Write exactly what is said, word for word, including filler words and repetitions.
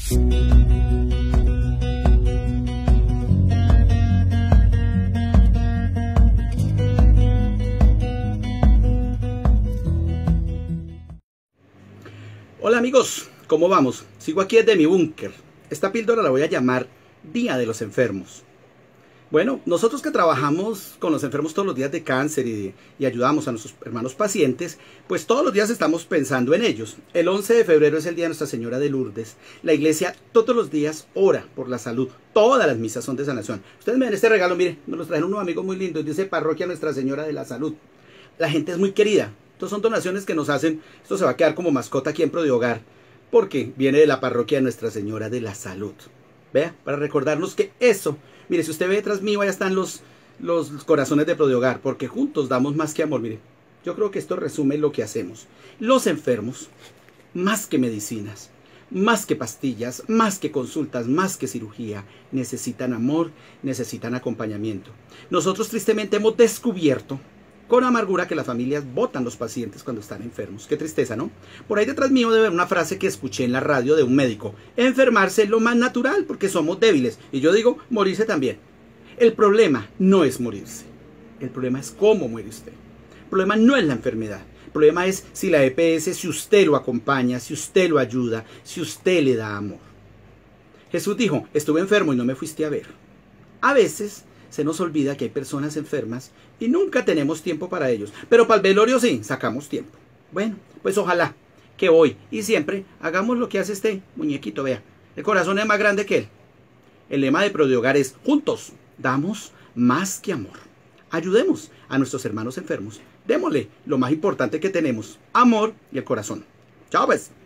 Hola amigos, ¿cómo vamos? Sigo aquí desde mi búnker. Esta píldora la voy a llamar Día de los Enfermos. Bueno, nosotros que trabajamos con los enfermos todos los días de cáncer y, y ayudamos a nuestros hermanos pacientes, pues todos los días estamos pensando en ellos. El once de febrero es el día de Nuestra Señora de Lourdes. La iglesia todos los días ora por la salud. Todas las misas son de sanación. Ustedes me ven este regalo, mire, me los trajeron unos amigos muy lindos. Dice Parroquia Nuestra Señora de la Salud. La gente es muy querida. Estas son donaciones que nos hacen. Esto se va a quedar como mascota aquí en Prodiogar, porque viene de la parroquia de Nuestra Señora de la Salud. Vea, para recordarnos que eso, mire, si usted ve detrás mío, allá están los, los corazones de Prodiogar, porque juntos damos más que amor. Mire, yo creo que esto resume lo que hacemos. Los enfermos, más que medicinas, más que pastillas, más que consultas, más que cirugía, necesitan amor, necesitan acompañamiento. Nosotros tristemente hemos descubierto con amargura que las familias botan los pacientes cuando están enfermos. Qué tristeza, ¿no? Por ahí detrás mío debe haber una frase que escuché en la radio de un médico. Enfermarse es lo más natural porque somos débiles. Y yo digo, morirse también. El problema no es morirse. El problema es cómo muere usted. El problema no es la enfermedad. El problema es si la E P S, si usted lo acompaña, si usted lo ayuda, si usted le da amor. Jesús dijo, estuve enfermo y no me fuiste a ver. A veces se nos olvida que hay personas enfermas y nunca tenemos tiempo para ellos. Pero para el velorio sí, sacamos tiempo. Bueno, pues ojalá que hoy y siempre hagamos lo que hace este muñequito. Vea, el corazón es más grande que él. El lema de Prodiogar es, juntos damos más que amor. Ayudemos a nuestros hermanos enfermos. Démosle lo más importante que tenemos, amor y el corazón. Chao pues.